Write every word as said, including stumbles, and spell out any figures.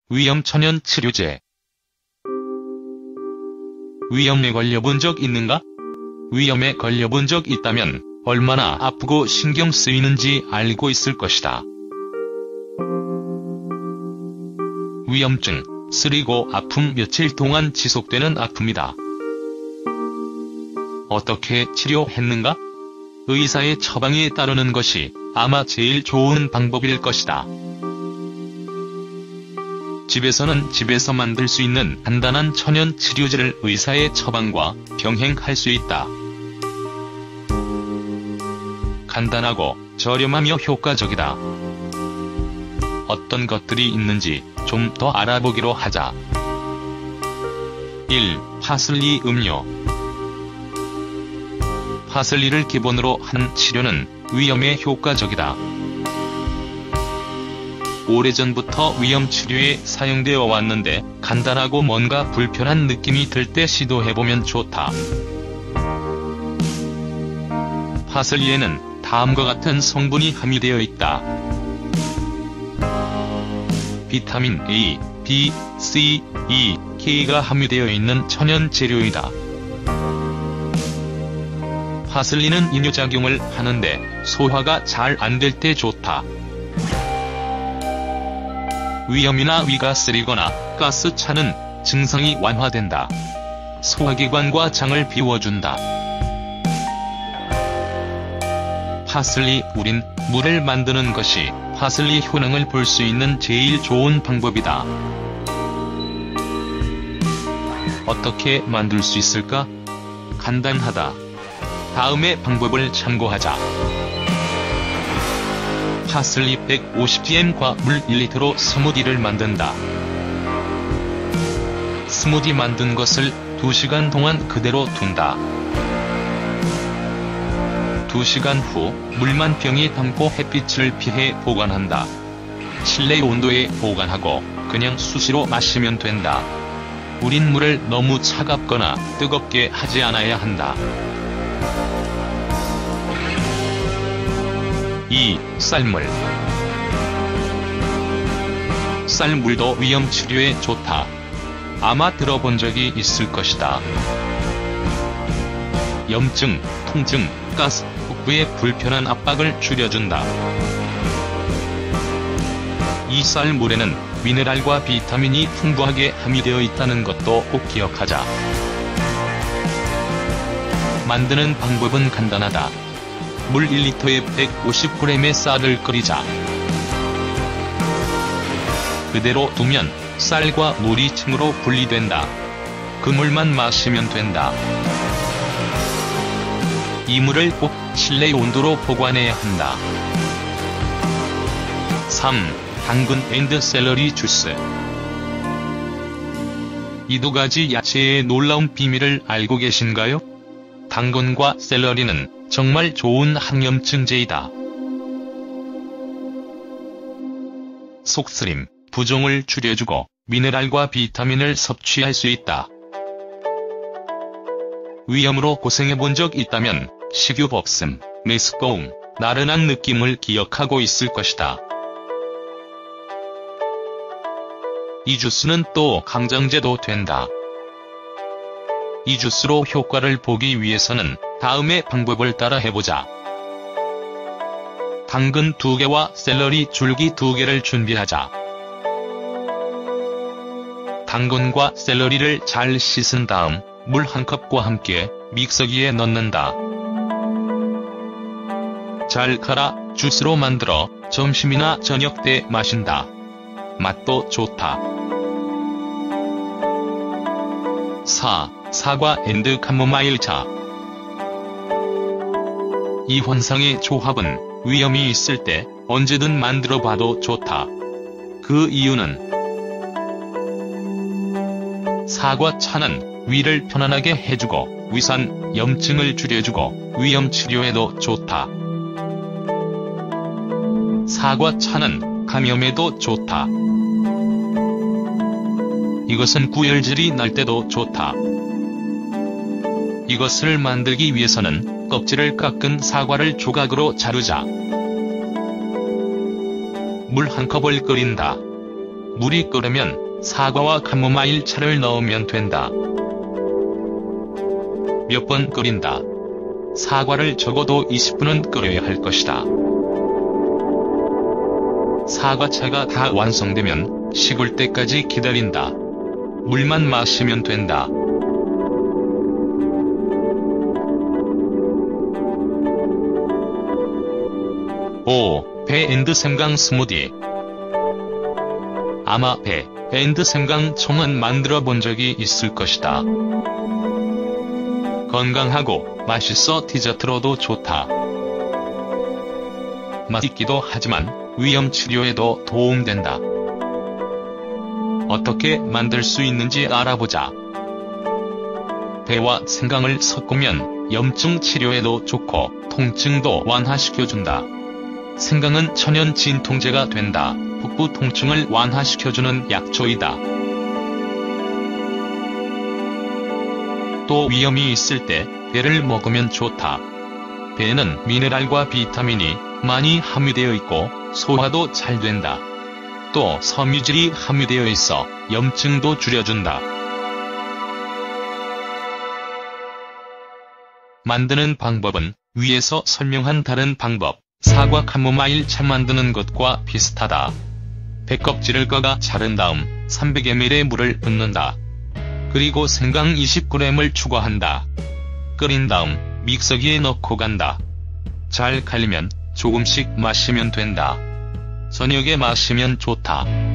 위염 천연 치료제. 위염에 걸려본 적 있는가? 위염에 걸려본 적 있다면 얼마나 아프고 신경 쓰이는지 알고 있을 것이다. 위염증, 쓰리고 아픔 며칠 동안 지속되는 아픔이다. 어떻게 치료했는가? 의사의 처방에 따르는 것이 아마 제일 좋은 방법일 것이다. 집에서는 집에서 만들 수 있는 간단한 천연 치료제를 의사의 처방과 병행할 수 있다. 간단하고 저렴하며 효과적이다. 어떤 것들이 있는지 좀 더 알아보기로 하자. 일. 파슬리 음료. 파슬리를 기본으로 한 치료는 위염에 효과적이다. 오래전부터 위염 치료에 사용되어 왔는데 간단하고 뭔가 불편한 느낌이 들 때 시도해보면 좋다. 파슬리에는 다음과 같은 성분이 함유되어 있다. 비타민 A, B, C, E, K가 함유되어 있는 천연 재료이다. 파슬리는 이뇨작용을 하는데 소화가 잘 안 될 때 좋다. 위염이나 위가 쓰리거나 가스 차는 증상이 완화된다. 소화기관과 장을 비워준다. 파슬리 우린 물을 만드는 것이 파슬리 효능을 볼 수 있는 제일 좋은 방법이다. 어떻게 만들 수 있을까? 간단하다. 다음의 방법을 참고하자. 파슬리 백오십 그램과 물 일 리터로 스무디를 만든다. 스무디 만든 것을 두 시간 동안 그대로 둔다. 두 시간 후 물만 병에 담고 햇빛을 피해 보관한다. 실내 온도에 보관하고 그냥 수시로 마시면 된다. 우린 물을 너무 차갑거나 뜨겁게 하지 않아야 한다. 이. 쌀물. 쌀물도 위염 치료에 좋다. 아마 들어본 적이 있을 것이다. 염증, 통증, 가스, 복부의 불편한 압박을 줄여준다. 이 쌀물에는 미네랄과 비타민이 풍부하게 함유되어 있다는 것도 꼭 기억하자. 만드는 방법은 간단하다. 물 일 리터에 백오십 그램의 쌀을 끓이자. 그대로 두면 쌀과 물이 층으로 분리된다. 그 물만 마시면 된다. 이 물을 꼭 실내 온도로 보관해야 한다. 삼. 당근 앤드 샐러리 주스. 이 두 가지 야채의 놀라운 비밀을 알고 계신가요? 당근과 샐러리는 정말 좋은 항염증제이다. 속쓰림, 부종을 줄여주고 미네랄과 비타민을 섭취할 수 있다. 위염으로 고생해본 적 있다면 식욕 없음, 메스꺼움, 나른한 느낌을 기억하고 있을 것이다. 이 주스는 또 강장제도 된다. 이 주스로 효과를 보기 위해서는 다음의 방법을 따라 해보자. 당근 두 개와 샐러리 줄기 두 개를 준비하자. 당근과 샐러리를 잘 씻은 다음 물 한 컵과 함께 믹서기에 넣는다. 잘 갈아 주스로 만들어 점심이나 저녁 때 마신다. 맛도 좋다. 사. 사과 앤드 카모마일 차. 이 환상의 조합은 위염이 있을 때 언제든 만들어봐도 좋다. 그 이유는 사과차는 위를 편안하게 해주고 위산, 염증을 줄여주고 위염 치료에도 좋다. 사과차는 감염에도 좋다. 이것은 구열질이 날 때도 좋다. 이것을 만들기 위해서는 껍질을 깎은 사과를 조각으로 자르자. 물 한 컵을 끓인다. 물이 끓으면 사과와 카모마일 차를 넣으면 된다. 몇 번 끓인다. 사과를 적어도 이십 분은 끓여야 할 것이다. 사과차가 다 완성되면 식을 때까지 기다린다. 물만 마시면 된다. 오. 배 앤드 생강 스무디. 아마 배 앤드 생강 청은 만들어 본 적이 있을 것이다. 건강하고 맛있어 디저트로도 좋다. 맛있기도 하지만 위염 치료에도 도움된다. 어떻게 만들 수 있는지 알아보자. 배와 생강을 섞으면 염증 치료에도 좋고 통증도 완화시켜준다. 생강은 천연 진통제가 된다. 북부 통증을 완화시켜주는 약초이다. 또 위염이 있을 때 배를 먹으면 좋다. 배에는 미네랄과 비타민이 많이 함유되어 있고 소화도 잘 된다. 또 섬유질이 함유되어 있어 염증도 줄여준다. 만드는 방법은 위에서 설명한 다른 방법, 사과 카모마일 차 만드는 것과 비슷하다. 배 껍질을 꺾어 자른 다음 삼백 밀리리터의 물을 붓는다. 그리고 생강 이십 그램을 추가한다. 끓인 다음 믹서기에 넣고 간다. 잘 갈리면 조금씩 마시면 된다. 저녁에 마시면 좋다.